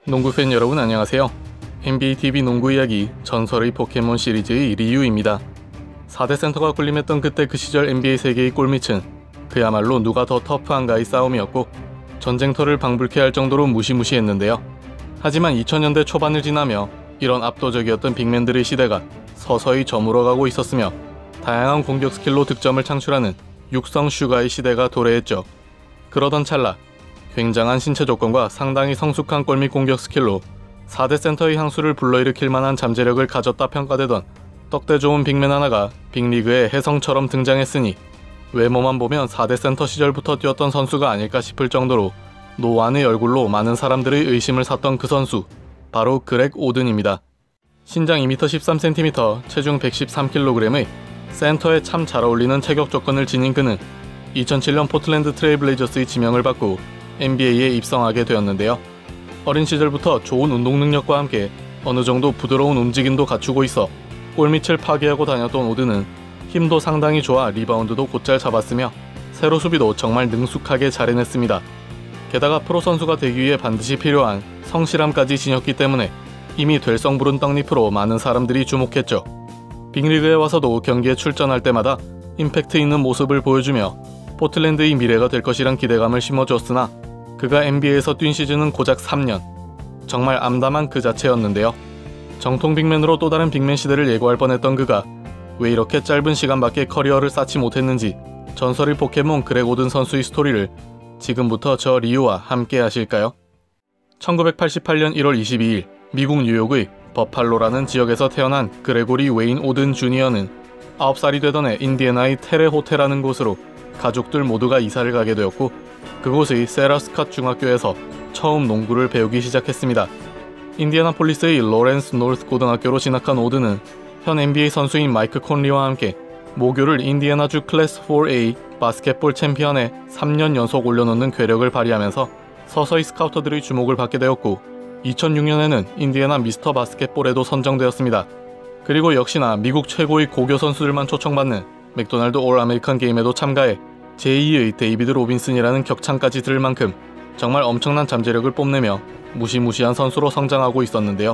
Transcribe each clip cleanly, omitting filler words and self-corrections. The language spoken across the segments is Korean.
농구 팬 여러분 안녕하세요. NBA TV 농구 이야기 전설의 포켓몬 시리즈의 리유입니다. 4대 센터가 군림했던 그때 그 시절 NBA 세계의 골밑은 그야말로 누가 더 터프한가의 싸움이었고 전쟁터를 방불케 할 정도로 무시무시했는데요. 하지만 2000년대 초반을 지나며 이런 압도적이었던 빅맨들의 시대가 서서히 저물어가고 있었으며 다양한 공격 스킬로 득점을 창출하는 육성 슈가의 시대가 도래했죠. 그러던 찰나 굉장한 신체 조건과 상당히 성숙한 골밑 공격 스킬로 4대 센터의 향수를 불러일으킬 만한 잠재력을 가졌다 평가되던 떡대 좋은 빅맨 하나가 빅리그에 혜성처럼 등장했으니 외모만 보면 4대 센터 시절부터 뛰었던 선수가 아닐까 싶을 정도로 노안의 얼굴로 많은 사람들의 의심을 샀던 그 선수, 바로 그렉 오든입니다. 신장 2m 13cm, 체중 113kg의 센터에 참 잘 어울리는 체격 조건을 지닌 그는 2007년 포틀랜드 트레일블레이저스의 지명을 받고 NBA에 입성하게 되었는데요. 어린 시절부터 좋은 운동 능력과 함께 어느 정도 부드러운 움직임도 갖추고 있어 골밑을 파괴하고 다녔던 오든은 힘도 상당히 좋아 리바운드도 곧잘 잡았으며 세로 수비도 정말 능숙하게 잘 해냈습니다. 게다가 프로 선수가 되기 위해 반드시 필요한 성실함까지 지녔기 때문에 이미 될성 부른 떡잎으로 많은 사람들이 주목했죠. 빅리그에 와서도 경기에 출전할 때마다 임팩트 있는 모습을 보여주며 포틀랜드의 미래가 될 것이란 기대감을 심어주었으나 그가 NBA에서 뛴 시즌은 고작 3년. 정말 암담한 그 자체였는데요. 정통 빅맨으로 또 다른 빅맨 시대를 예고할 뻔했던 그가 왜 이렇게 짧은 시간밖에 커리어를 쌓지 못했는지 전설의 포켓몬 그렉 오든 선수의 스토리를 지금부터 저 리유와 함께 하실까요? 1988년 1월 22일 미국 뉴욕의 버팔로라는 지역에서 태어난 그레고리 웨인 오든 주니어는 9살이 되던 해 인디애나의 테레 호텔라는 곳으로 가족들 모두가 이사를 가게 되었고 그곳의 세라 스캇 중학교에서 처음 농구를 배우기 시작했습니다. 인디애나폴리스의 로렌스 노스 고등학교로 진학한 오든은 현 NBA 선수인 마이크 콘리와 함께 모교를 인디애나주 클래스 4A 바스켓볼 챔피언에 3년 연속 올려놓는 괴력을 발휘하면서 서서히 스카우터들의 주목을 받게 되었고 2006년에는 인디애나 미스터 바스켓볼에도 선정되었습니다. 그리고 역시나 미국 최고의 고교 선수들만 초청받는 맥도날드 올 아메리칸 게임에도 참가해 제2의 데이비드 로빈슨이라는 격찬까지 들을 만큼 정말 엄청난 잠재력을 뽐내며 무시무시한 선수로 성장하고 있었는데요.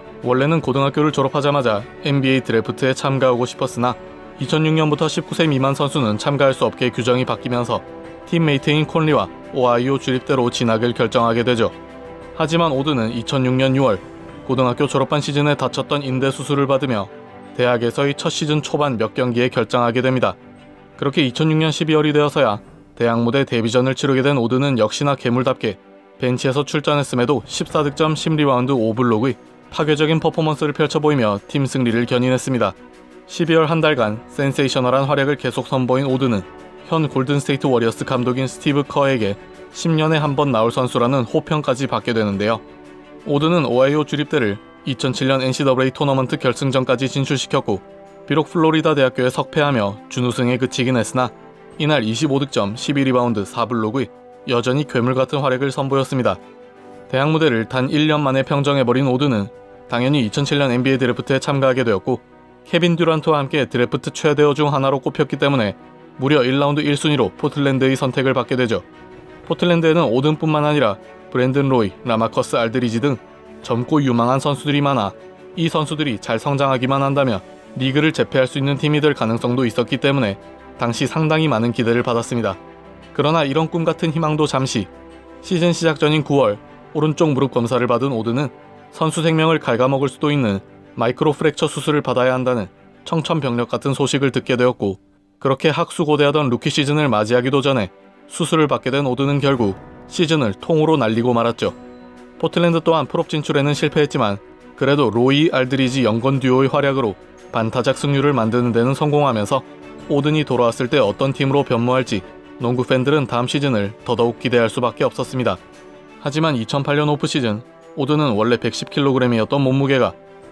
원래는 고등학교를 졸업하자마자 NBA 드래프트에 참가하고 싶었으나 2006년부터 19세 미만 선수는 참가할 수 없게 규정이 바뀌면서 팀메이트인 콘리와 오하이오 주립대로 진학을 결정하게 되죠. 하지만 오든은 2006년 6월 고등학교 졸업한 시즌에 다쳤던 인대 수술을 받으며 대학에서의 첫 시즌 초반 몇 경기에 결장하게 됩니다. 그렇게 2006년 12월이 되어서야 대학 무대 데뷔전을 치르게 된 오든은 역시나 괴물답게 벤치에서 출전했음에도 14득점 10리바운드 5블록의 파괴적인 퍼포먼스를 펼쳐보이며 팀 승리를 견인했습니다. 12월 한 달간 센세이셔널한 활약을 계속 선보인 오든은 현 골든스테이트 워리어스 감독인 스티브 커에게 10년에 한 번 나올 선수라는 호평까지 받게 되는데요. 오든은 오하이오 주립대를 2007년 NCAA 토너먼트 결승전까지 진출시켰고 비록 플로리다 대학교에 석패하며 준우승에 그치긴 했으나 이날 25득점 12리바운드 4블록의 여전히 괴물같은 활약을 선보였습니다. 대학 무대를 단 1년 만에 평정해버린 오든은 당연히 2007년 NBA 드래프트에 참가하게 되었고 케빈 듀란트와 함께 드래프트 최대어 중 하나로 꼽혔기 때문에 무려 1라운드 1순위로 포틀랜드의 선택을 받게 되죠. 포틀랜드에는 오든뿐만 아니라 브랜든 로이, 라마커스 알드리지 등 젊고 유망한 선수들이 많아 이 선수들이 잘 성장하기만 한다면 리그를 제패할 수 있는 팀이 될 가능성도 있었기 때문에 당시 상당히 많은 기대를 받았습니다. 그러나 이런 꿈같은 희망도 잠시 시즌 시작 전인 9월 오른쪽 무릎 검사를 받은 오든은 선수 생명을 갉아먹을 수도 있는 마이크로 프랙처 수술을 받아야 한다는 청천벽력 같은 소식을 듣게 되었고 그렇게 학수고대하던 루키 시즌을 맞이하기도 전에 수술을 받게 된 오든은 결국 시즌을 통으로 날리고 말았죠. 포틀랜드 또한 풀업 진출에는 실패했지만 그래도 로이 알드리지 영건 듀오의 활약으로 반타작 승률을 만드는 데는 성공하면서 오든이 돌아왔을 때 어떤 팀으로 변모할지 농구 팬들은 다음 시즌을 더더욱 기대할 수밖에 없었습니다. 하지만 2008년 오프시즌 오든은 원래 110kg이었던 몸무게가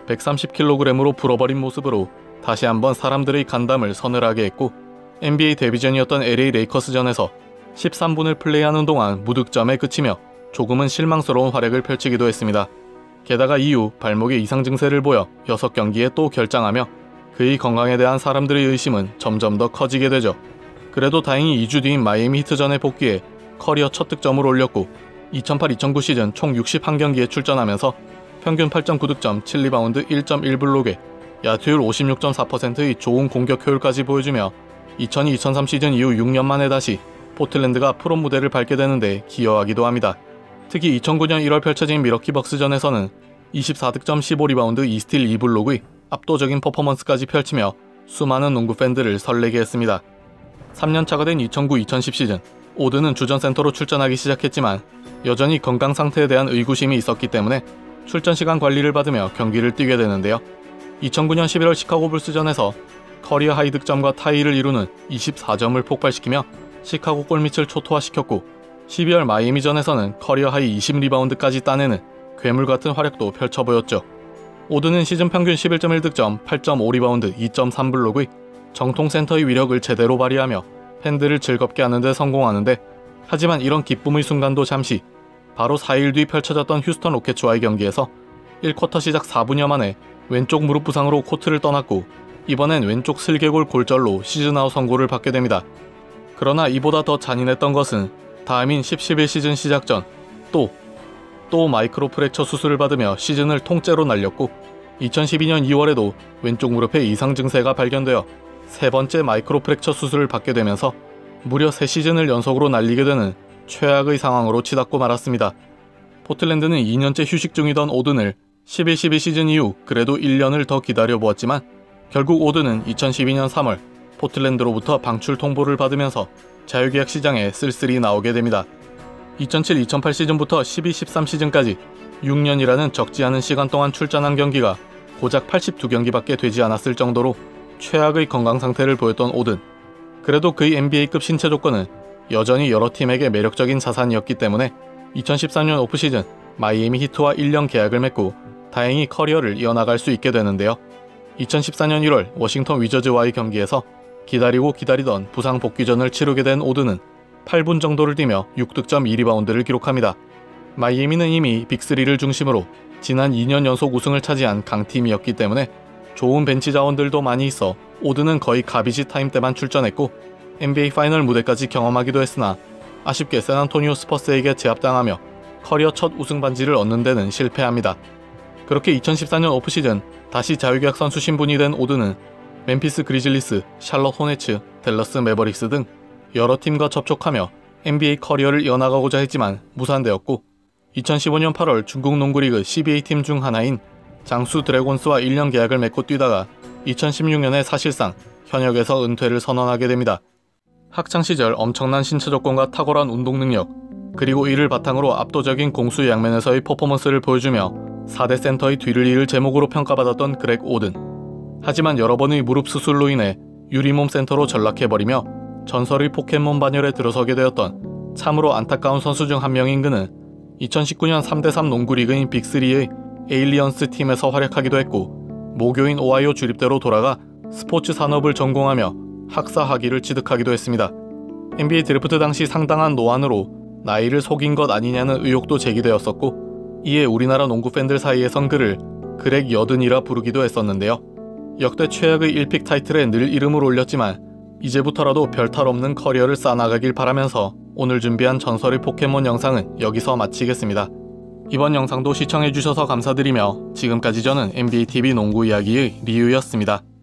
130kg으로 불어버린 모습으로 다시 한번 사람들의 간담을 서늘하게 했고 NBA 데뷔전이었던 LA 레이커스전에서 13분을 플레이하는 동안 무득점에 그치며 조금은 실망스러운 활약을 펼치기도 했습니다. 게다가 이후 발목에 이상 증세를 보여 6경기에 또 결장하며 그의 건강에 대한 사람들의 의심은 점점 더 커지게 되죠. 그래도 다행히 2주 뒤인 마이애미 히트전에 복귀해 커리어 첫 득점을 올렸고 2008-2009 시즌 총 61경기에 출전하면서 평균 8.9득점, 7리바운드, 1.1블록에 야투율 56.4%의 좋은 공격 효율까지 보여주며 2002-2003 시즌 이후 6년 만에 다시 포틀랜드가 프로 무대를 밟게 되는데 기여하기도 합니다. 특히 2009년 1월 펼쳐진 미러키 벅스전에서는 24득점, 15리바운드, 2스틸, 2블록의 압도적인 퍼포먼스까지 펼치며 수많은 농구 팬들을 설레게 했습니다. 3년차가 된 2009-2010 시즌, 오든은 주전 센터로 출전하기 시작했지만 여전히 건강 상태에 대한 의구심이 있었기 때문에 출전 시간 관리를 받으며 경기를 뛰게 되는데요. 2009년 11월 시카고 불스전에서 커리어 하이 득점과 타이를 이루는 24점을 폭발시키며 시카고 골밑을 초토화시켰고 12월 마이애미전에서는 커리어 하이 20리바운드까지 따내는 괴물같은 활약도 펼쳐보였죠. 오든은 시즌 평균 11.1득점, 8.5리바운드, 2.3블록의 정통 센터의 위력을 제대로 발휘하며 팬들을 즐겁게 하는 데 성공하는데, 하지만 이런 기쁨의 순간도 잠시, 바로 4일 뒤 펼쳐졌던 휴스턴 로켓츠와의 경기에서 1쿼터 시작 4분여 만에 왼쪽 무릎 부상으로 코트를 떠났고 이번엔 왼쪽 슬개골 골절로 시즌아웃 선고를 받게 됩니다. 그러나 이보다 더 잔인했던 것은 다음인 10-11 시즌 시작 전 또 마이크로 프랙처 수술을 받으며 시즌을 통째로 날렸고 2012년 2월에도 왼쪽 무릎에 이상 증세가 발견되어 세 번째 마이크로 프랙처 수술을 받게 되면서 무려 3시즌을 연속으로 날리게 되는 최악의 상황으로 치닫고 말았습니다. 포틀랜드는 2년째 휴식 중이던 오든을 11-12 시즌 이후 그래도 1년을 더 기다려보았지만 결국 오든은 2012년 3월 포틀랜드로부터 방출 통보를 받으면서 자유계약 시장에 쓸쓸히 나오게 됩니다. 2007-2008 시즌부터 12-13 시즌까지 6년이라는 적지 않은 시간 동안 출전한 경기가 고작 82경기밖에 되지 않았을 정도로 최악의 건강 상태를 보였던 오든. 그래도 그의 NBA급 신체 조건은 여전히 여러 팀에게 매력적인 자산이었기 때문에 2013년 오프시즌 마이애미 히트와 1년 계약을 맺고 다행히 커리어를 이어나갈 수 있게 되는데요. 2014년 1월 워싱턴 위저즈와의 경기에서 기다리고 기다리던 부상 복귀전을 치르게 된 오든은 8분 정도를 뛰며 6득점 2리바운드를 기록합니다. 마이애미는 이미 빅3를 중심으로 지난 2년 연속 우승을 차지한 강팀이었기 때문에 좋은 벤치 자원들도 많이 있어 오든은 거의 가비지 타임 때만 출전했고 NBA 파이널 무대까지 경험하기도 했으나 아쉽게 샌안토니오 스퍼스에게 제압당하며 커리어 첫 우승 반지를 얻는 데는 실패합니다. 그렇게 2014년 오프시즌 다시 자유계약 선수 신분이 된 오든은 멤피스 그리즐리스, 샬럿 호네츠, 댈러스 매버릭스 등 여러 팀과 접촉하며 NBA 커리어를 이어나가고자 했지만 무산되었고 2015년 8월 중국 농구리그 CBA 팀 중 하나인 장수 드래곤스와 1년 계약을 맺고 뛰다가 2016년에 사실상 현역에서 은퇴를 선언하게 됩니다. 학창시절 엄청난 신체 조건과 탁월한 운동 능력, 그리고 이를 바탕으로 압도적인 공수 양면에서의 퍼포먼스를 보여주며 4대 센터의 뒤를 이을 제목으로 평가받았던 그렉 오든. 하지만 여러 번의 무릎 수술로 인해 유리몸 센터로 전락해버리며 전설의 포켓몬 반열에 들어서게 되었던 참으로 안타까운 선수 중 한 명인 그는 2019년 3대3 농구리그인 빅3의 에일리언스 팀에서 활약하기도 했고 모교인 오하이오 주립대로 돌아가 스포츠 산업을 전공하며 학사 학위를 취득하기도 했습니다. NBA 드래프트 당시 상당한 노안으로 나이를 속인 것 아니냐는 의혹도 제기되었었고 이에 우리나라 농구 팬들 사이에선 그를 그렉 여든이라 부르기도 했었는데요. 역대 최악의 1픽 타이틀에 늘 이름을 올렸지만 이제부터라도 별탈 없는 커리어를 쌓아나가길 바라면서 오늘 준비한 전설의 포켓몬 영상은 여기서 마치겠습니다. 이번 영상도 시청해주셔서 감사드리며 지금까지 저는 NBATV 농구 이야기의 리우였습니다.